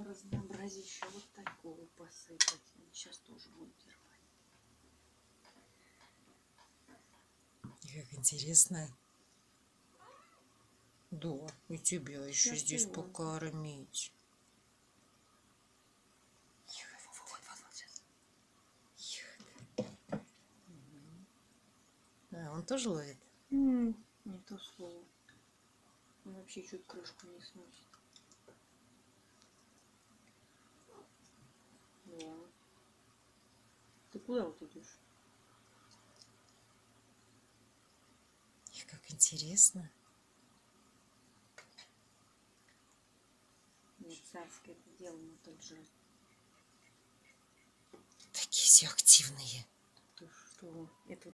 разнообразить еще вот такого посыпать. Сейчас тоже буду делать. Как интересно. Да, и тебя еще Сейчас здесь его. покормить. А, он тоже ловит? Не то слово. Он вообще чуть крышку не сносит. Да. Ты куда вот идешь? Как интересно. Нет, царское это дело на тот же. Такие все активные. Ты что? Это